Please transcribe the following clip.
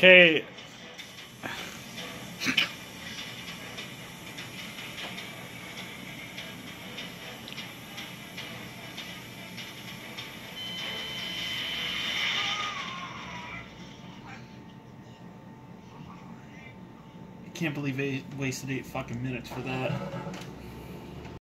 Okay. I can't believe they wasted 8 fucking minutes for that.